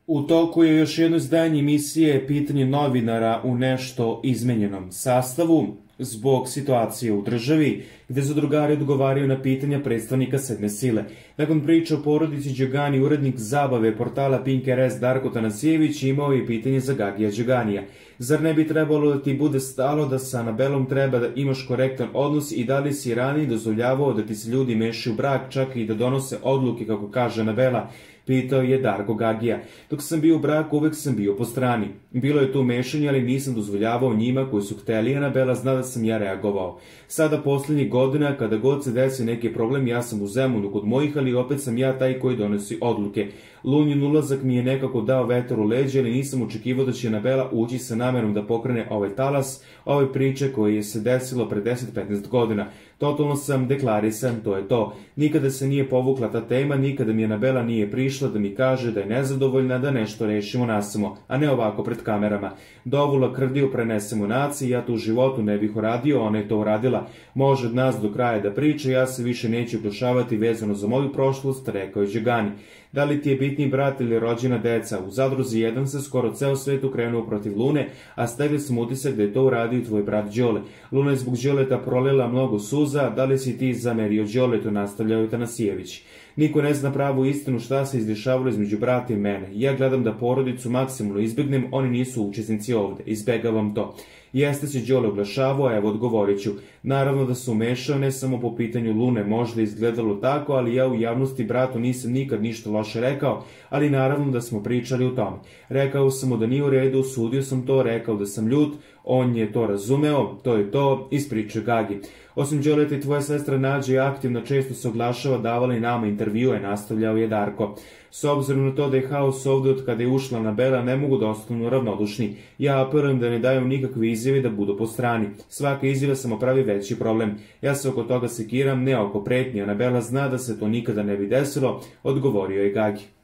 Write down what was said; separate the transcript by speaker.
Speaker 1: U toku je još jedno izdanje emisije Pitanje novinara u nešto izmenjenom sastavu zbog situacije u državi, gde zadrugari odgovaraju na pitanja predstavnika sedme sile. Nakon priče o porodici Đogani, urednik zabave portala Pink RS Darko Tanasijević imao je pitanje za Gagija Đoganija. Zar ne bi trebalo da ti bude stalo da sa Anabelom treba da imaš korektan odnos i da li si ranije dozvoljavao da ti se ljudi mešaju u brak, čak i da donose odluke, kako kaže Anabela? Pitao je Darko Gagija. Dok sam bio u braku, uvek sam bio po strani. Bilo je tu mešanje, ali nisam dozvoljavao njima koji su hteli. Anabela zna da sam ja reagovao. Sada poslednjih godina, kada god se desi neki problem, ja sam u Zemunu kod mojih, ali opet sam ja taj koji donosi odluke. Lunin ulazak mi je nekako dao vetar u leđe, ali nisam očekivao da će Anabela ući sa namerom da pokrene ovaj talas, ove priče koje je se desilo pre 10-15 godina. Totalno sam deklarisan, to je to. Nikada se nije povukla ta tema, nikada mi Anabela nije prišla da mi kaže da je nezadovoljna, da nešto rešimo nasamo, a ne ovako pred kamerama. Dovula Krdiju prenesemo naciji, ja to u životu ne bih uradio, ona je to uradila. Može od nas do kraja da priča, ja se više neću uključavati vezano za moju prošlost, rekao je Đogani. Da li ti je bitniji brat ili rođena deca? U Zadruzi 1 se skoro ceo svet ukrenuo protiv Lune, a stegli smo utisak da je to uradio tvoj brat Đole. Luna je zbog Đoleta prolila mnogo suza, da li si ti zamerio Đoletu, nastavljao je Tanasijević. Niko ne zna pravu istinu šta se izdešavalo između brata i mene. Ja gledam da porodicu maksimalno izbjegnem, oni nisu učesnici ovde, izbegavam to. Jeste se Đole oglašavao, evo odgovorit ću. Naravno da se umešao, ne samo po pitanju Lune, možda izgledalo tako, ali ja u javnosti bratu nisam nikad ništa loše rekao, ali naravno da smo pričali o tome. Rekao sam mu da nije u redu, sudio sam to, rekao da sam ljut, on je to razumeo, to je to, ispričao Gagi. Osim Đoleta i tvoja sestra Nađa je aktivno, često se oglašava, davala i nama intervjue, nastavljao je Darko. S obzirom na to da je haos ovde od kada je ušla Anabela, ne mogu da ostanu ravnodušni. Ja apelujem da ne daju nikakve izjave da budu po strani. Svaka izjava samo pravi veći problem. Ja se oko toga sekiram, ne oko pretnje. Anabela zna da se to nikada ne bi desilo, odgovorio je Gagi.